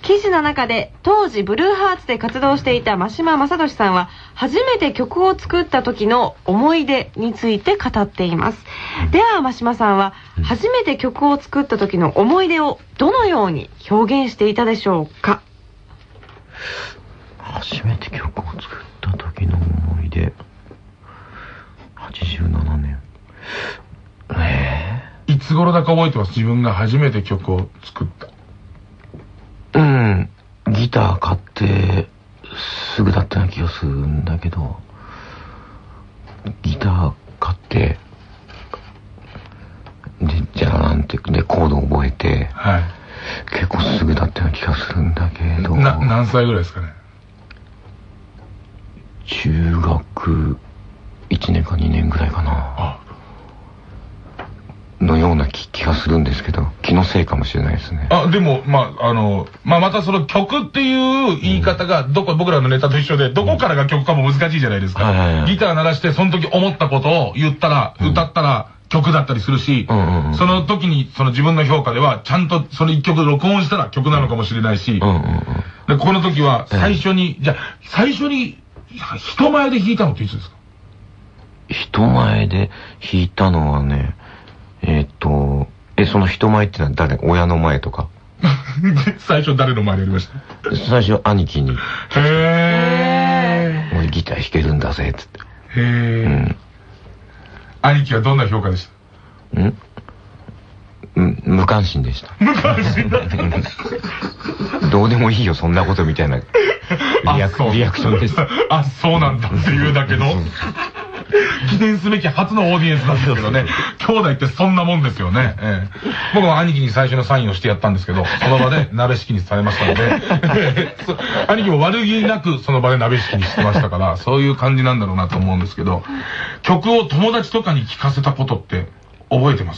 記事の中で当時ブルーハーツで活動していた真島正俊さんは初めて曲を作った時の思い出について語っています。では真島さんは初めて曲を作った時の思い出をどのように表現していたでしょうか？ 初めて曲を作った時の思い出、87年。 いつ頃だか覚えてます？自分が初めて曲を作った。 ギター買ってすぐだったような気がするんだけど、ギター買ってでじゃあなんてでコードを覚えて、 はい、 結構すぐだったような気がするんだけど。 何歳ぐらいですかね？ 中学1年か2年ぐらいかなのような気がするんですけど、気のせいかもしれないですね。 でもまたその曲っていう言い方が僕らのネタと一緒で、どこからが曲かも難しいじゃないですか。ギター鳴らしてその時思ったことを言ったら、歌ったら曲だったりするし、その時にその自分の評価ではちゃんとその一曲録音したら曲なのかもしれないし、でこの時は最初に人前で弾いたのっていつですか？ 人前で弾いたのはね、その人前ってのは誰？親の前とか？ 最初誰の前でやりました？ 最初兄貴に。 へー。 俺ギター弾けるんだぜっつって。 へー。兄貴はどんな評価でした？ 無関心でした。 無関心だった。 どうでもいいよそんなことみたいなリアクションです。 そうなんだっていうだけの記念すべき初のオーディエンスなんですけどね。兄弟ってそんなもんですよね。僕も兄貴に最初のサインをしてやったんですけど、その場で鍋敷きにされましたので兄貴も悪気なくその場で鍋敷きにしてましたから、そういう感じなんだろうなと思うんですけど、曲を友達とかに聴かせたことって覚えてます？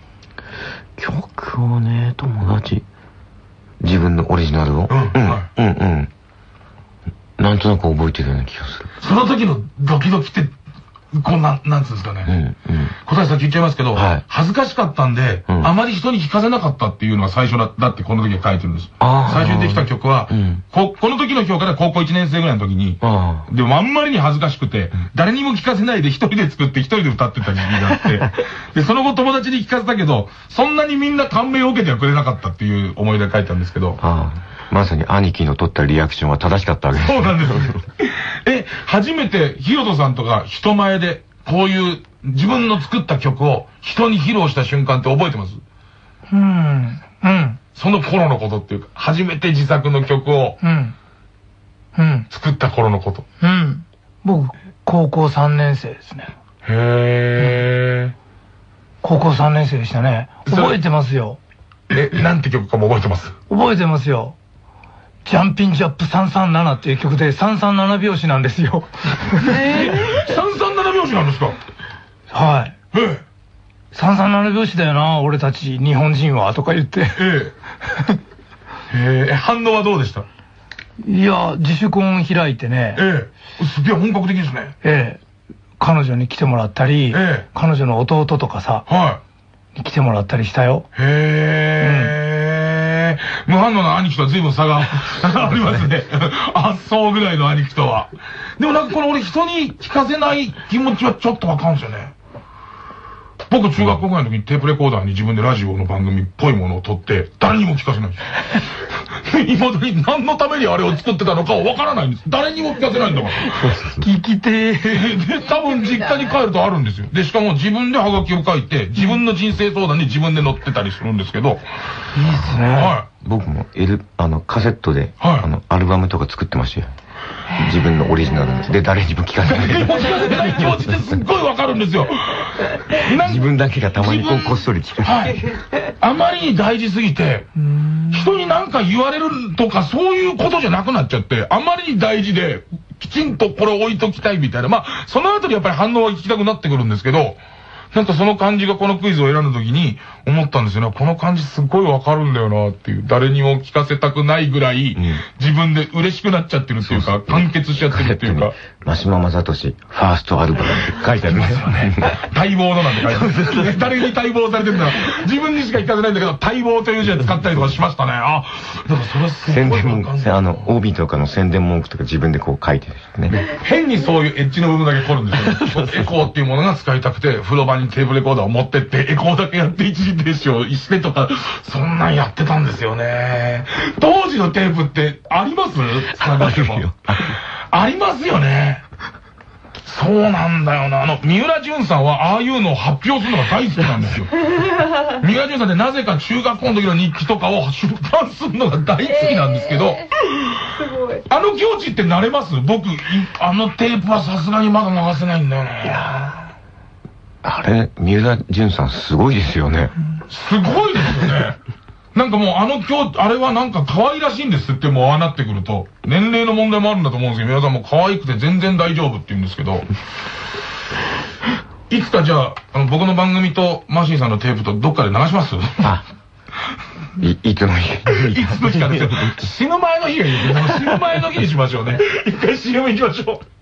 曲をね、友達、自分のオリジナルをなんとなく覚えてるような気がする。 その時のドキドキってなんつうんですかね。答え先言っちゃいますけど、恥ずかしかったんで、あまり人に聞かせなかったっていうのが最初だってこの時は書いてるんです。最初にできた曲は、この時の評価で高校1年生ぐらいの時に、でもあんまりに恥ずかしくて、誰にも聞かせないで一人で作って一人で歌ってた時期があって、で、その後友達に聞かせたけど、そんなにみんな感銘を受けてはくれなかったっていう思い出書いたんですけど。 まさに兄貴の取ったリアクションは正しかったわけです。 そうなんです。初めてヒロトさんとか人前でこういう自分の作った曲を人に披露した瞬間って覚えてます？その頃のことっていうか、初めて自作の曲を作った頃のこと。 僕高校3年生ですね。 へー。 高校3年生でしたね。覚えてますよ。 なんて曲かも覚えてます？ 覚えてますよ。ジャンピンジャップ337っていう曲で337拍子なんですよ。 337拍子なんですか？ はい。337拍子だよな、俺たち日本人はとか言って。 反応はどうでした？ いや、自主婚開いてね。 すげえ本格的ですね。 彼女に来てもらったり、彼女の弟とかさ、に来てもらったりしたよ。 無反応な兄貴とは随分差がありますね。そうぐらいの兄貴とは。でもなんかこれ俺人に聞かせない気持ちはちょっとわかるんですよね。僕中学校ぐらいの時にテープレコーダーに自分でラジオの番組っぽいものを撮って誰にも聞かせないんですよ。今時何のためにあれを作ってたのかわからないんです。誰にも聞かせないんだから。 聞きてー。で、多分実家に帰るとあるんですよ。で、しかも自分でハガキを書いて、自分の人生相談に自分で載ってたりするんですけど。いいですね。 僕もカセットで、アルバムとか作ってましたよ。自分のオリジナルで誰にも聞かせない。 聞かせない気持ちってすっごいわかるんですよ。 自分だけがたまにこっそり聞く。 あまりに大事すぎて、人に何か言われるとかそういうことじゃなくなっちゃって、あまりに大事で、きちんとこれ置いときたいみたいな。その後にやっぱり反応は聞きたくなってくるんですけど、なんかその感じがこのクイズを選んだ時に、 思ったんですよね。この感じすっごいわかるんだよなっていう。誰にも聞かせたくないぐらい、自分で嬉しくなっちゃってるっていうか、完結しちゃってるっていうか。 真島正俊、ファーストアルバムって書いてありますよね。 待望のなんて書いてある。誰に待望されてるんだろう。自分にしか聞かせないんだけど、待望という字を使ったりとかしましたね。あ、だからそれはすごい。 宣伝文、帯とかの宣伝文句とか自分でこう書いてるね。 変にそういうエッジの部分だけ凝るんですよ。エコーっていうものが使いたくて、風呂場にテープレコーダーを持ってって、エコーだけやって一時停止をしてとか、そんなんやってたんですよね。当時のテープってあります探しても。ありますよね。そうなんだよな。三浦淳さんはああいうのを発表するのが大好きなんですよ。三浦淳さんってなぜか中学校の時の日記とかを出版するのが大好きなんですけど、 すごい。 あの境地って慣れます？僕、あのテープはさすがにまだ流せないんだよね。 いやあれ、三浦淳さんすごいですよね。 すごいですよね。なんかもうあれはなんか可愛らしいんですってもうああなってくると。年齢の問題もあるんだと思うんですけど、皆さんも可愛くて全然大丈夫って言うんですけど。いつかじゃあ、僕の番組とマシーさんのテープとどっかで流します？ あ、いつの日いつの日かですよ。死ぬ前の日がいいですよ。死ぬ前の日にしましょうね。一回 CM 行きましょう。